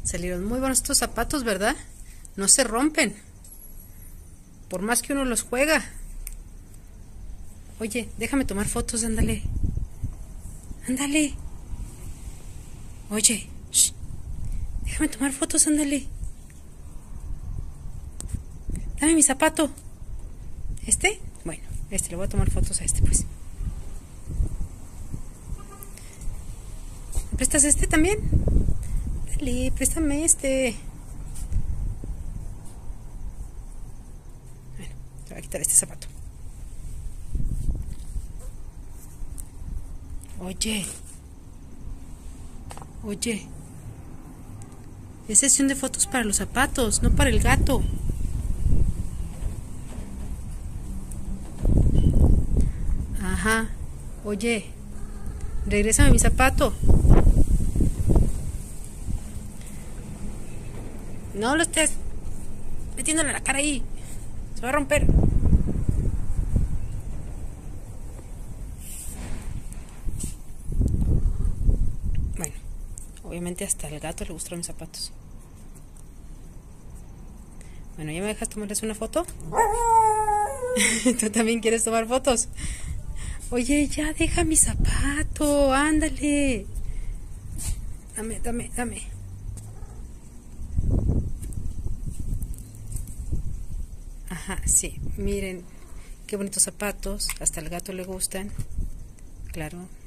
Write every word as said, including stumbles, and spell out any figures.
Salieron muy buenos estos zapatos, ¿verdad? No se rompen. Por más que uno los juega. Oye, déjame tomar fotos, ándale. Ándale. Oye, shh. Déjame tomar fotos, ándale. Dame mi zapato. ¿Este? Bueno, este, le voy a tomar fotos a este, pues. ¿Me prestas este también? Dale, préstame este. Bueno, te voy a quitar este zapato. Oye. Oye. Es sesión de fotos para los zapatos, no para el gato. Ajá. Oye. Regrésame mi zapato. No lo estés metiéndole la cara ahí. Se va a romper. Bueno, obviamente hasta el gato le gustaron mis zapatos. Bueno, ¿ya me dejas tomarles una foto? ¿Tú también quieres tomar fotos? Oye, ya deja mi zapato, ándale. Dame, dame, dame. Ajá, sí, miren, qué bonitos zapatos, hasta al gato le gustan. Claro.